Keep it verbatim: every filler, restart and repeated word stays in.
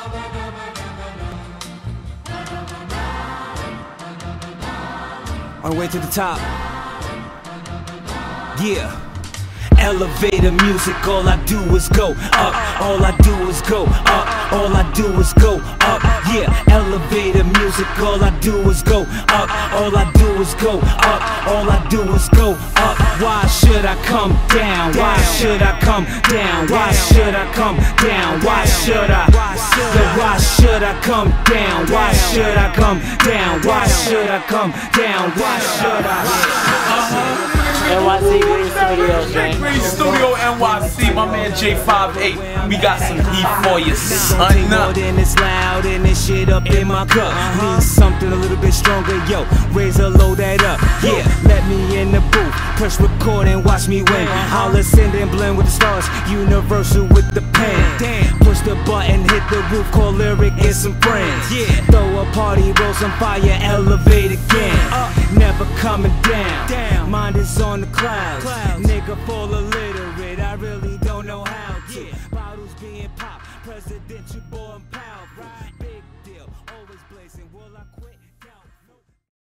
On the way to the top. Yeah. Elevator music, all I do is go up. All I do is go up. All I do is go up. Yeah, elevator music, all I do is go up. All I do is go up. All I do is go up. Why should I come down? Why should I come down? Why should I come down? Why should I? Why should I come down? Why should I come down? Why should I come down? Why should I? Uh-huh. N Y C Green Studios, man. Green Studio N Y C, my man J fifty-eight. We got some heat for you, son. More than it's loud and this shit up in my cup. Need something a little bit stronger, yo. Razor, load that up. Yeah, let me in the booth. Press record and watch me win. I'll ascend and blend with the stars. Universal with the pen. Damn, push the button, hit the roof, call lyric and some friends. Yeah, throw a party, roll some fire, elevate again. Never coming down. Mind is on the clouds. Nigga full illiterate, I really don't know how to. Bottles being popped, presidential boy and power. Big deal, always blazing. Will I quit?